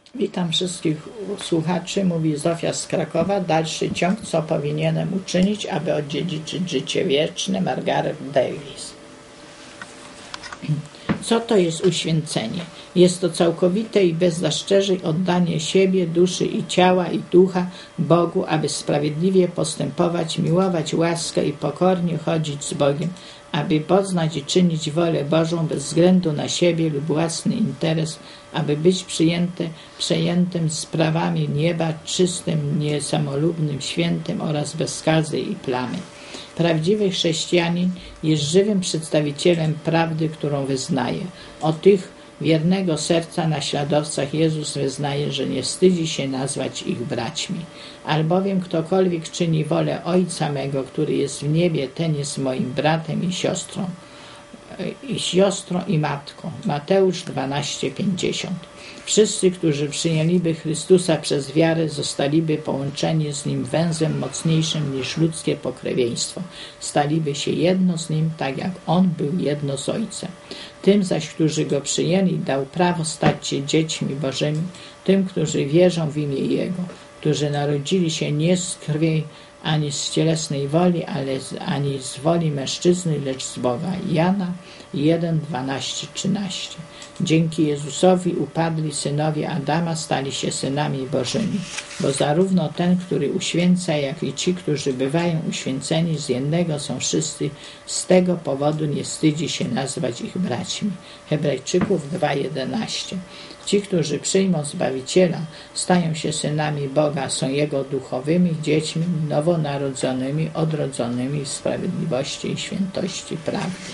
Witam wszystkich słuchaczy, mówi Zofia z Krakowa. Dalszy ciąg, co powinienem uczynić, aby odziedziczyć życie wieczne. Margaret Davis. Co to jest uświęcenie? Jest to całkowite i bez zastrzeżeń oddanie siebie, duszy i ciała i ducha Bogu, aby sprawiedliwie postępować, miłować łaskę i pokornie chodzić z Bogiem, aby poznać i czynić wolę Bożą bez względu na siebie lub własny interes, aby być przejętym sprawami nieba, czystym, niesamolubnym, świętym oraz bez skazy i plamy. Prawdziwy chrześcijanin jest żywym przedstawicielem prawdy, którą wyznaje. O tych wiernego serca naśladowcach Jezus wyznaje, że nie wstydzi się nazwać ich braćmi. Albowiem ktokolwiek czyni wolę Ojca mego, który jest w niebie, ten jest moim bratem i siostrą i matką. Mateusz 12:50. Wszyscy, którzy przyjęliby Chrystusa przez wiarę, zostaliby połączeni z Nim węzłem mocniejszym niż ludzkie pokrewieństwo. Staliby się jedno z Nim, tak jak On był jedno z Ojcem. Tym zaś, którzy Go przyjęli, dał prawo stać się dziećmi Bożymi, tym, którzy wierzą w imię Jego, którzy narodzili się nie z krwi, ani z cielesnej woli, ani z woli mężczyzny, lecz z Boga. Jana 1:12-13. Dzięki Jezusowi upadli synowie Adama stali się synami Bożymi, bo zarówno ten, który uświęca, jak i ci, którzy bywają uświęceni z jednego są wszyscy, z tego powodu nie wstydzi się nazwać ich braćmi. Hebrajczyków 2:11. Ci, którzy przyjmą Zbawiciela, stają się synami Boga, są Jego duchowymi dziećmi, nowonarodzonymi, odrodzonymi w sprawiedliwości i świętości prawdy.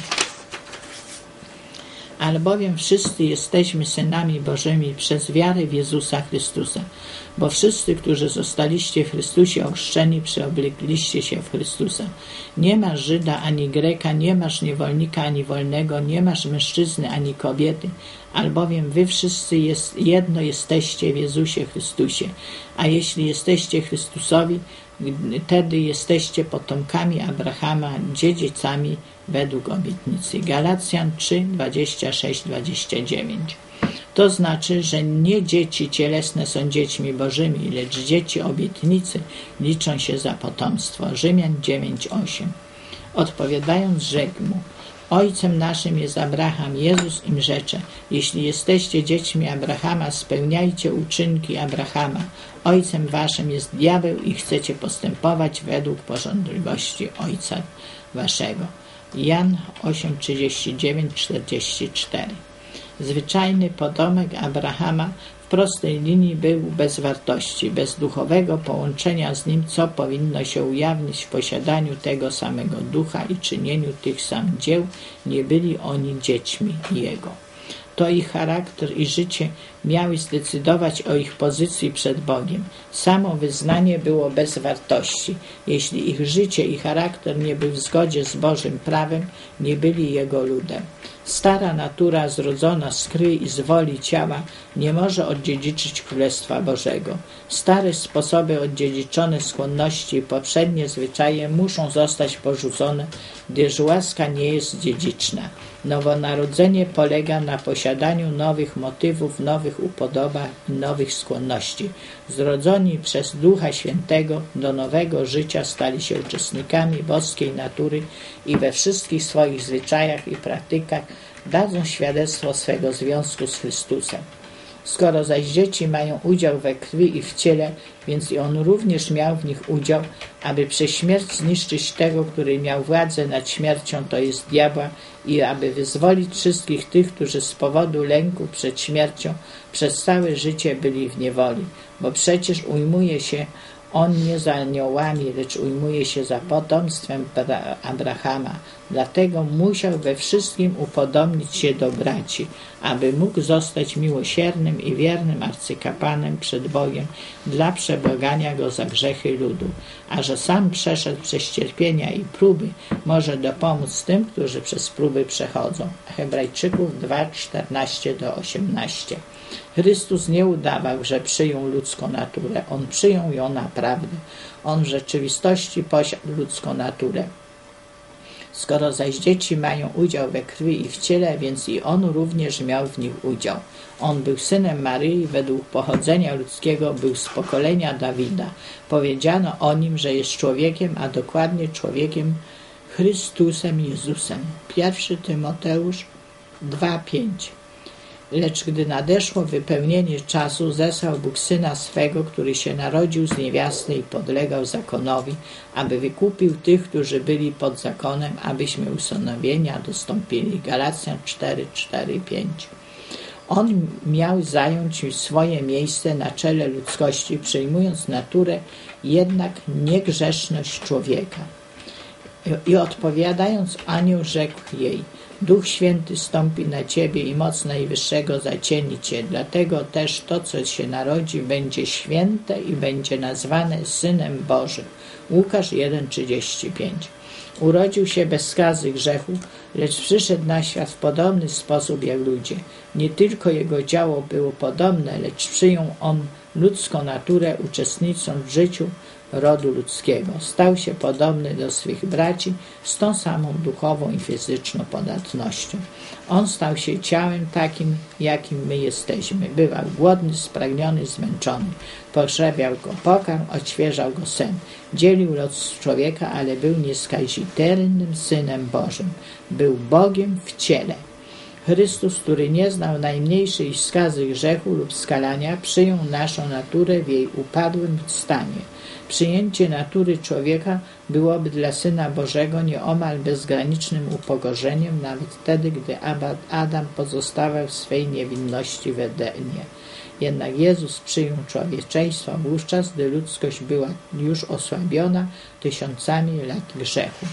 Albowiem wszyscy jesteśmy synami Bożymi przez wiarę w Jezusa Chrystusa. Bo wszyscy, którzy zostaliście w Chrystusie ochrzczeni, przeoblegliście się w Chrystusa. Nie masz Żyda ani Greka, nie masz niewolnika ani wolnego, nie masz mężczyzny ani kobiety, albowiem wy wszyscy jedno jesteście w Jezusie Chrystusie. A jeśli jesteście Chrystusowi, wtedy jesteście potomkami Abrahama, dziedzicami według obietnicy. Galacjan 3:26-29. To znaczy, że nie dzieci cielesne są dziećmi Bożymi, lecz dzieci obietnicy liczą się za potomstwo. Rzymian 9:8. Odpowiadając, rzekł mu: Ojcem naszym jest Abraham. Jezus im rzecze: jeśli jesteście dziećmi Abrahama, spełniajcie uczynki Abrahama. Ojcem waszym jest diabeł i chcecie postępować według pożądliwości ojca waszego. Jan 8:39-44. Zwyczajny potomek Abrahama w prostej linii był bez wartości, bez duchowego połączenia z nim, co powinno się ujawnić w posiadaniu tego samego ducha i czynieniu tych samych dzieł, nie byli oni dziećmi Jego. To ich charakter i życie miały zdecydować o ich pozycji przed Bogiem. Samo wyznanie było bez wartości. Jeśli ich życie i charakter nie był w zgodzie z Bożym prawem, nie byli Jego ludem. Stara natura zrodzona z krwi i z woli ciała nie może odziedziczyć Królestwa Bożego. Stare sposoby odziedziczone skłonności i poprzednie zwyczaje muszą zostać porzucone, gdyż łaska nie jest dziedziczna. Nowonarodzenie polega na posiadaniu nowych motywów, nowych upodobań i nowych skłonności. Zrodzeni przez Ducha Świętego do nowego życia stali się uczestnikami boskiej natury i we wszystkich swoich zwyczajach i praktykach dadzą świadectwo swego związku z Chrystusem. Skoro zaś dzieci mają udział we krwi i w ciele, więc i on również miał w nich udział, aby przez śmierć zniszczyć tego, który miał władzę nad śmiercią, to jest diabła, i aby wyzwolić wszystkich tych, którzy z powodu lęku przed śmiercią przez całe życie byli w niewoli. Bo przecież ujmuje się on nie za aniołami, lecz ujmuje się za potomstwem Abrahama. Dlatego musiał we wszystkim upodobnić się do braci, aby mógł zostać miłosiernym i wiernym arcykapłanem przed Bogiem dla przebłagania go za grzechy ludu. A że sam przeszedł przez cierpienia i próby, może dopomóc tym, którzy przez próby przechodzą. Hebrajczyków 2:14-18. Chrystus nie udawał, że przyjął ludzką naturę. On przyjął ją naprawdę. On w rzeczywistości posiadł ludzką naturę. Skoro zaś dzieci mają udział we krwi i w ciele, więc i on również miał w nich udział. On był synem Maryi, według pochodzenia ludzkiego był z pokolenia Dawida. Powiedziano o nim, że jest człowiekiem, a dokładnie człowiekiem Chrystusem Jezusem. 1 Tymoteusz 2:5. Lecz gdy nadeszło wypełnienie czasu, zesłał Bóg Syna swego, który się narodził z niewiasty i podlegał zakonowi, aby wykupił tych, którzy byli pod zakonem, abyśmy usynowienia dostąpili. Galacjan 4:4-5. On miał zająć swoje miejsce na czele ludzkości, przyjmując naturę, jednak niegrzeszność człowieka. I odpowiadając, anioł rzekł jej: Duch Święty stąpi na ciebie i moc Najwyższego zacieni cię. Dlatego też to, co się narodzi, będzie święte i będzie nazwane Synem Bożym. Łukasz 1:35. Urodził się bez skazy grzechu, lecz przyszedł na świat w podobny sposób jak ludzie. Nie tylko jego ciało było podobne, lecz przyjął on ludzką naturę, uczestnicząc w życiu rodu ludzkiego. Stał się podobny do swych braci z tą samą duchową i fizyczną podatnością. On stał się ciałem takim, jakim my jesteśmy. Bywał głodny, spragniony, zmęczony. Pogrzebiał go pokarm, odświeżał go sen. Dzielił los człowieka, ale był nieskazitelnym Synem Bożym. Był Bogiem w ciele. Chrystus, który nie znał najmniejszej skazy grzechu lub skalania, przyjął naszą naturę w jej upadłym stanie. Przyjęcie natury człowieka byłoby dla Syna Bożego nieomal bezgranicznym upokorzeniem, nawet wtedy, gdy Adam pozostawał w swej niewinności w Edenie. Jednak Jezus przyjął człowieczeństwo wówczas, gdy ludzkość była już osłabiona tysiącami lat grzechu.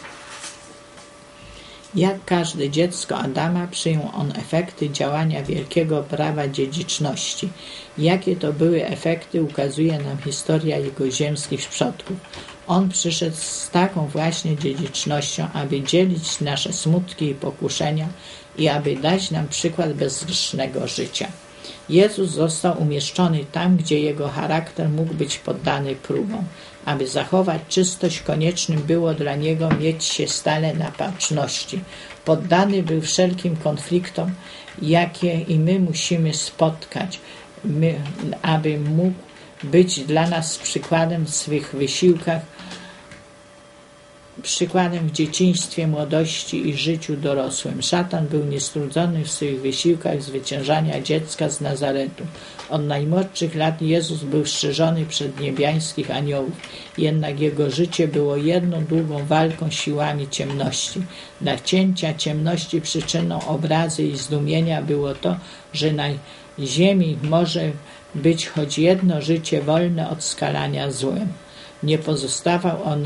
Jak każde dziecko Adama, przyjął on efekty działania wielkiego prawa dziedziczności. Jakie to były efekty, ukazuje nam historia jego ziemskich przodków. On przyszedł z taką właśnie dziedzicznością, aby dzielić nasze smutki i pokuszenia i aby dać nam przykład bezgrzesznego życia. Jezus został umieszczony tam, gdzie jego charakter mógł być poddany próbom. Aby zachować czystość, koniecznym było dla niego mieć się stale na baczności. Poddany był wszelkim konfliktom, jakie i my musimy spotkać, aby mógł być dla nas przykładem w swych wysiłkach, przykładem w dzieciństwie, młodości i życiu dorosłym. Szatan był niestrudzony w swych wysiłkach zwyciężania dziecka z Nazaretu. Od najmłodszych lat Jezus był strzeżony przed niebiańskich aniołów, jednak jego życie było jedną długą walką z siłami ciemności. Dla cięcia ciemności przyczyną obrazy i zdumienia było to, że na ziemi może być choć jedno życie wolne od skalania złem. Nie pozostawał on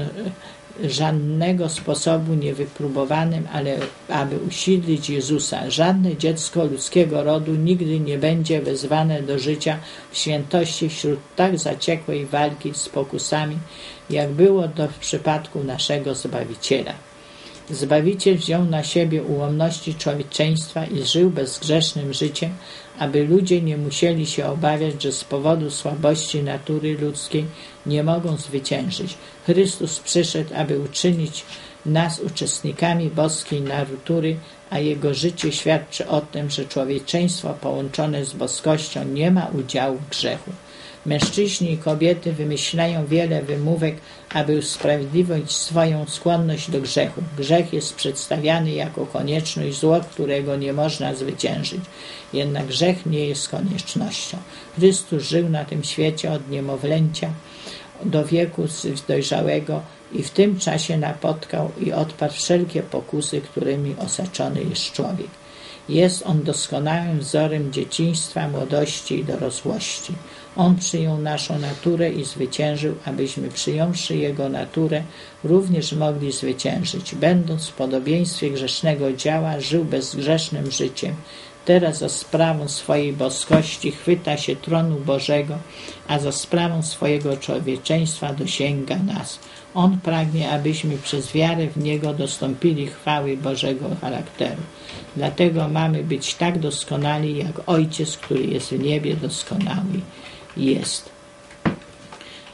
żadnego sposobu niewypróbowanym, ale aby usidlić Jezusa. Żadne dziecko ludzkiego rodu nigdy nie będzie wezwane do życia w świętości wśród tak zaciekłej walki z pokusami, jak było to w przypadku naszego Zbawiciela. Zbawiciel wziął na siebie ułomności człowieczeństwa i żył bezgrzesznym życiem, aby ludzie nie musieli się obawiać, że z powodu słabości natury ludzkiej nie mogą zwyciężyć. Chrystus przyszedł, aby uczynić nas uczestnikami boskiej natury, a Jego życie świadczy o tym, że człowieczeństwo połączone z boskością nie ma udziału w grzechu. Mężczyźni i kobiety wymyślają wiele wymówek, aby usprawiedliwić swoją skłonność do grzechu. Grzech jest przedstawiany jako konieczność zła, którego nie można zwyciężyć. Jednak grzech nie jest koniecznością. Chrystus żył na tym świecie od niemowlęcia do wieku dojrzałego i w tym czasie napotkał i odparł wszelkie pokusy, którymi osaczony jest człowiek. Jest on doskonałym wzorem dzieciństwa, młodości i dorosłości. On przyjął naszą naturę i zwyciężył, abyśmy przyjąwszy Jego naturę również mogli zwyciężyć. Będąc w podobieństwie grzesznego ciała, żył bezgrzesznym życiem. Teraz za sprawą swojej boskości chwyta się tronu Bożego, a za sprawą swojego człowieczeństwa dosięga nas. On pragnie, abyśmy przez wiarę w Niego dostąpili chwały Bożego charakteru. Dlatego mamy być tak doskonali, jak Ojciec, który jest w niebie, doskonały jest.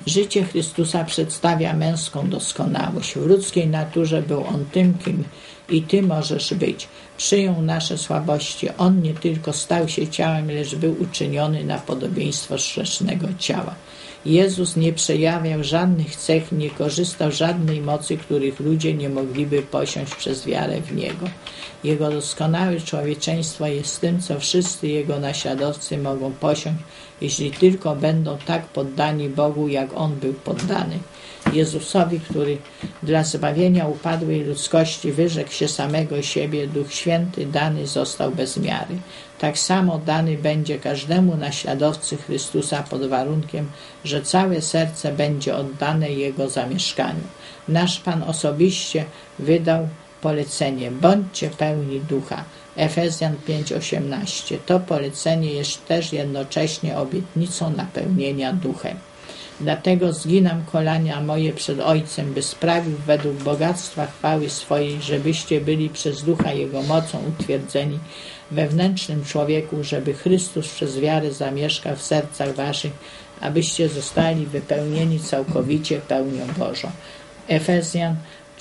Życie Chrystusa przedstawia męską doskonałość. W ludzkiej naturze był On tym, kim i Ty możesz być. Przyjął nasze słabości. On nie tylko stał się ciałem, lecz był uczyniony na podobieństwo grzesznego ciała. Jezus nie przejawiał żadnych cech, nie korzystał z żadnej mocy, których ludzie nie mogliby posiąść przez wiarę w Niego. Jego doskonałe człowieczeństwo jest tym, co wszyscy Jego naśladowcy mogą posiąść, jeśli tylko będą tak poddani Bogu, jak On był poddany. Jezusowi, który dla zbawienia upadłej ludzkości wyrzekł się samego siebie, Duch Święty dany został bez miary. Tak samo dany będzie każdemu naśladowcy Chrystusa pod warunkiem, że całe serce będzie oddane Jego zamieszkaniu. Nasz Pan osobiście wydał polecenie: bądźcie pełni Ducha. Efezjan 5:18. To polecenie jest też jednocześnie obietnicą napełnienia Duchem. Dlatego zginam kolana moje przed Ojcem, by sprawił według bogactwa chwały swojej, żebyście byli przez Ducha Jego mocą utwierdzeni we wnętrznym człowieku, żeby Chrystus przez wiarę zamieszkał w sercach waszych, abyście zostali wypełnieni całkowicie pełnią Bożą. Efezjan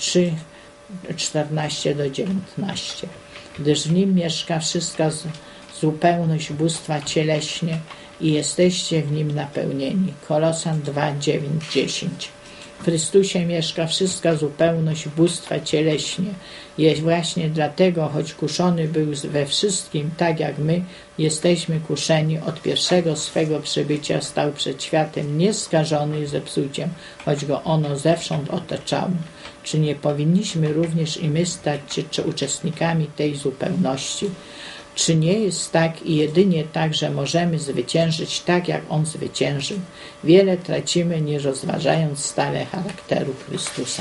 3:14-19. Gdyż w Nim mieszka wszystka zupełność bóstwa cieleśnie i jesteście w Nim napełnieni. Kolosan 2:9-10. W Chrystusie mieszka wszystka zupełność bóstwa cieleśnie. Jest właśnie dlatego, choć kuszony był we wszystkim, tak jak my jesteśmy kuszeni, od pierwszego swego przybycia stał przed światem nieskażony zepsuciem, choć go ono zewsząd otaczało. Czy nie powinniśmy również i my stać się uczestnikami tej zupełności? Czy nie jest tak i jedynie tak, że możemy zwyciężyć tak, jak On zwyciężył? Wiele tracimy, nie rozważając stale charakteru Chrystusa.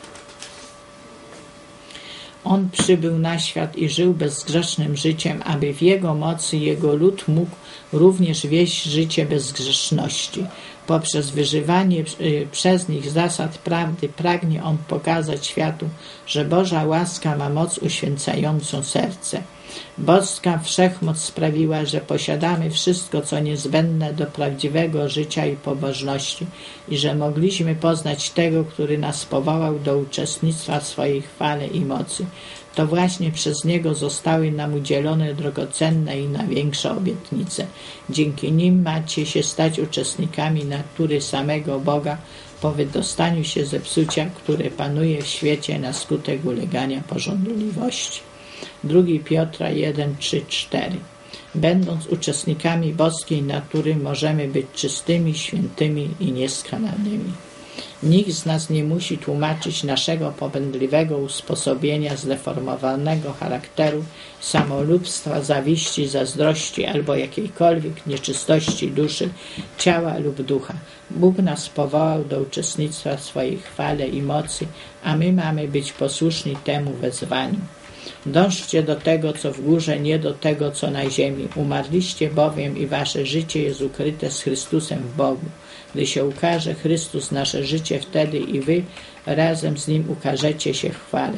On przybył na świat i żył bezgrzesznym życiem, aby w Jego mocy Jego lud mógł również wieść życie bez grzeszności. Poprzez wyżywanie przez nich zasad prawdy pragnie On pokazać światu, że Boża łaska ma moc uświęcającą serce. Boska wszechmoc sprawiła, że posiadamy wszystko, co niezbędne do prawdziwego życia i pobożności i że mogliśmy poznać tego, który nas powołał do uczestnictwa w swojej chwale i mocy. To właśnie przez Niego zostały nam udzielone drogocenne i największe obietnice. Dzięki nim macie się stać uczestnikami natury samego Boga po wydostaniu się ze psucia, które panuje w świecie na skutek ulegania pożądliwości. 2 Piotra 1:3-4. Będąc uczestnikami boskiej natury, możemy być czystymi, świętymi i nieskalanymi. Nikt z nas nie musi tłumaczyć naszego popędliwego usposobienia, zdeformowanego charakteru, samolubstwa, zawiści, zazdrości albo jakiejkolwiek nieczystości duszy, ciała lub ducha. Bóg nas powołał do uczestnictwa w swojej chwale i mocy, a my mamy być posłuszni temu wezwaniu. Dążcie do tego, co w górze, nie do tego, co na ziemi. Umarliście bowiem i wasze życie jest ukryte z Chrystusem w Bogu. Gdy się ukaże Chrystus, nasze życie, wtedy i wy razem z Nim ukażecie się w chwale.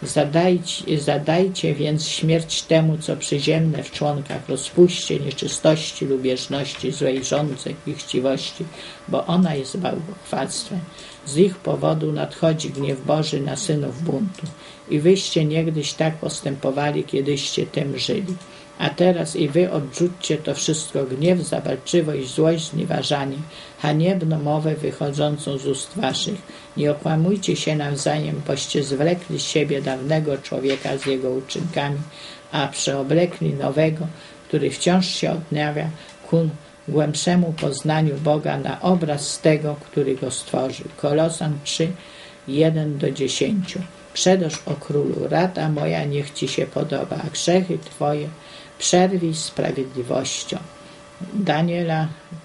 Zadajcie więc śmierć temu, co przyziemne w członkach, rozpuśćcie nieczystości, lubieżności, złej żądzy i chciwości, bo ona jest bałwochwalstwem. Z ich powodu nadchodzi gniew Boży na synów buntu. I wyście niegdyś tak postępowali, kiedyście tym żyli. A teraz i wy odrzućcie to wszystko: gniew, zapalczywość, złość, znieważanie, haniebną mowę wychodzącą z ust waszych. Nie okłamujcie się nawzajem, boście zwlekli z siebie dawnego człowieka z jego uczynkami, a przeoblekli nowego, który wciąż się odnawia ku głębszemu poznaniu Boga na obraz tego, który go stworzył. Kolosan 3:1-10. Przedoż, o królu, rada moja niech ci się podoba, a grzechy twoje przerwij sprawiedliwością. Daniela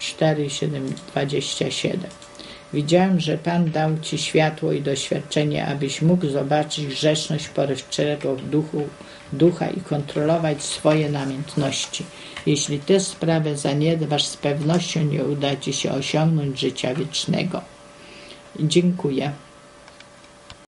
4:7-27. Widziałem, że Pan dał ci światło i doświadczenie, abyś mógł zobaczyć grzeszność porywczego ducha i kontrolować swoje namiętności. Jeśli tę sprawę zaniedbasz, z pewnością nie uda ci się osiągnąć życia wiecznego. Dziękuję.